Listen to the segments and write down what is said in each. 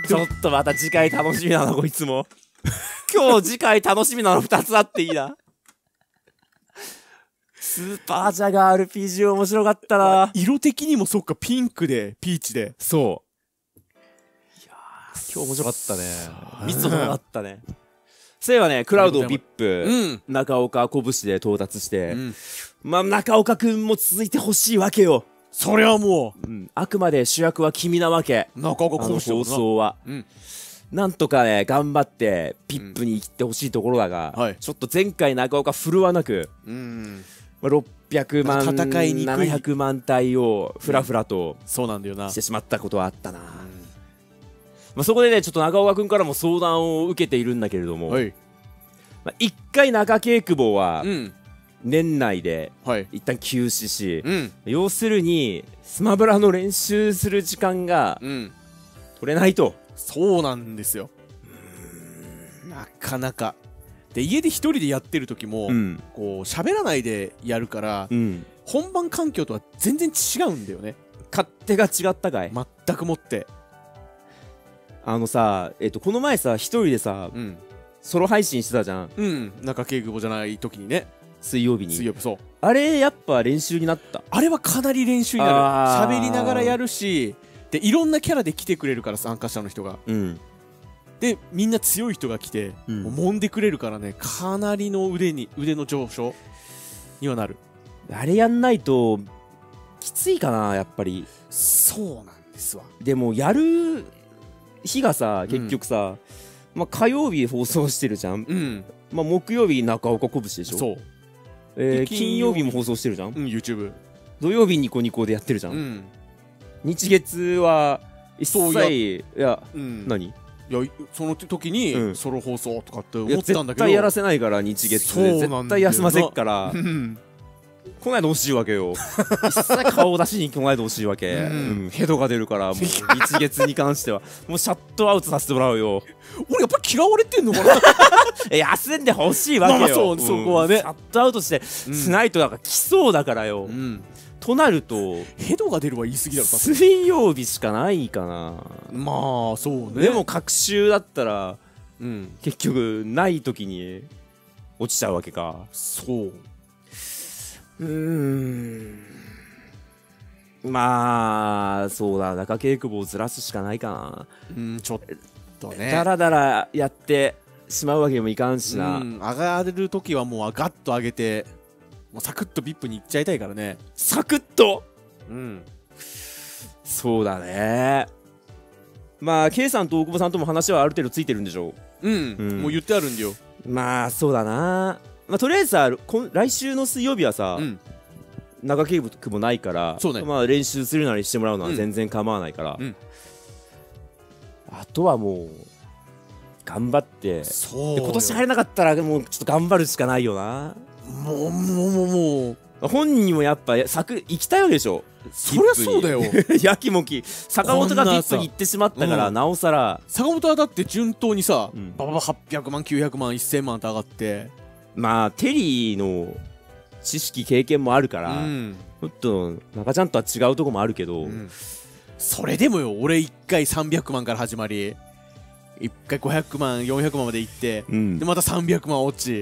ちょっとまた次回楽しみなのこいつも。今日次回楽しみなの2つあっていいな。スーパージャガー RPG 面白かったな。 色的にもそっか、ピンクでピーチで。 そう。いやー、今日面白かったね。ミストもあったね。そういえばね、クラウド VIP、中岡拳で到達して、まあ中岡くんも続いてほしいわけよ。 それはもう、 あくまで主役は君なわけ。 中岡拳放送は。なんとかね、頑張って、VIP に行ってほしいところだが、ちょっと前回中岡振るわなく、600万、 戦いにくい 700万体をふらふらとそうなんだよなしてしまったことはあったな。まあそこでね、ちょっと中岡くんからも相談を受けているんだけれども、一回中継久保は、年内で一旦休止し、要するにスマブラの練習する時間が取れないと。 そうなんですよ。なかなかで、家で一人でやってる時も、こう喋らないでやるから、本番環境とは全然違うんだよね。 勝手が違ったかい。 全くもって。 さ、この前さ、一人でさ、ソロ配信してたじゃん。 中継久保じゃない時にね。 水曜日に。 水曜日、そう。 あれ、やっぱ練習になった。 あれはかなり練習になる。喋りながらやるし、で、いろんなキャラで来てくれるから、参加者の人が。で、みんな強い人が来て、揉んでくれるからね、かなりの腕の上昇にはなる。 あれやんないと、きついかな、やっぱり。 そうなんですわ。 でも、やる日がさ、結局さ、まあ、火曜日放送してるじゃん。まあ、木曜日中岡拳でしょ。そう。金曜日も放送してるじゃん。 YouTube。 土曜日ニコニコでやってるじゃん。日月は、一切、いや、何？ いや、その時にソロ放送とかって思ったんだけど、 絶対やらせないから日月絶対休ませっから来ないでほしいわけよ。一切顔出しに来ないでほしいわけ。ヘドが出るからもう日月に関してはもうシャットアウトさせてもらうよ。 俺やっぱり嫌われてんのかな。 休んでほしいわけよ。 そこはね、 シャットアウトしてしないとなんか来そうだからよ。となるとヘドが出るは言い過ぎだろ。 水曜日しかないかな。 まあそうね。 でも隔週だったら結局ない時に落ちちゃうわけか。 そう。 まあそうだ、中継久保をずらすしかないかな。 ちょっとね、 だらだらやってしまうわけにもいかんしな。 上がる時はもうガッと上げて、もうサクッと VIP に行っちゃいたいからね。 サクッと。そうだね。まあ K さんと大久保さんとも話はある程度ついてるんでしょう。もう言ってあるんだよ。まあそうだな。まあとりあえずさ、来週の水曜日はさ、中継久保ないから、まあ練習するなりしてもらうのは全然構わないから、あとはもう頑張って、今年入れなかったらもうちょっと頑張るしかないよな。もう本人もやっぱ行きたいでしょ。 そりゃそうだよ。 やきもき坂本がVIPに行ってしまったからなおさら。坂本はだって順当にさ、バババ800万900万1000万と上がって、 まあテリーの知識経験もあるから、ちょっと中ちゃんとは違うとこもあるけど、 それでもよ、俺1回300万から始まり、1回500万400万まで行って、でまた300万落ち、で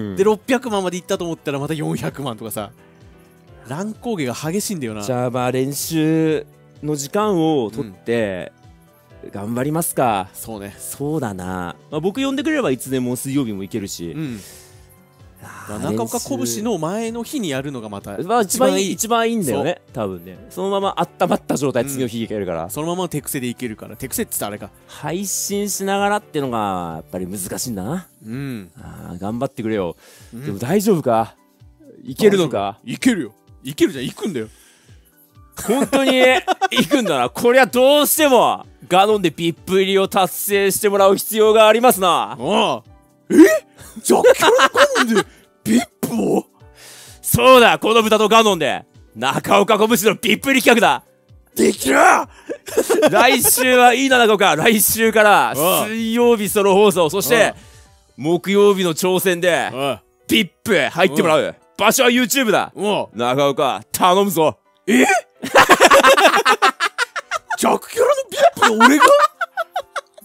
600万まで行ったと思ったらまた400万とかさ、乱高下が激しいんだよな。 じゃあまあ練習の時間を取って頑張りますか。 そうね。 そうだな。まあ、僕呼んでくれればいつでも水曜日も行けるし、 中岡拳の前の日にやるのがまた一番いいんだよね、多分ね。そのまま温まった状態次の日いけるから、そのまま手癖でいけるから。手癖って言ったらあれか、 配信しながらってのがやっぱり難しいんだな。頑張ってくれよ。でも大丈夫か、いけるのか。 いけるよ、いけるじゃん、行くんだよ。 本当に行くんだな。こりゃどうしてもガノンでVIP入りを達成してもらう必要がありますな。 じゃあキャラガノンでVIPを。 そうだ、この豚とガノンで中岡拳のVIP入り企画だ。 できる。 来週はいいな、中岡。来週から水曜日ソロ放送、そして木曜日の挑戦でVIP入ってもらう。場所は YouTube だ。中岡頼むぞ。 弱キャラのVIPを俺が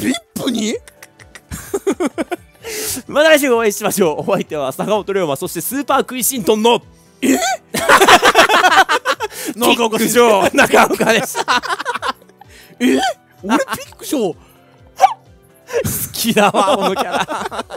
また来週お会いしましょう。お相手は坂本龍馬、そしてスーパークイシントンの中岡師匠中岡でした俺ピックショー好きだわこのキャラ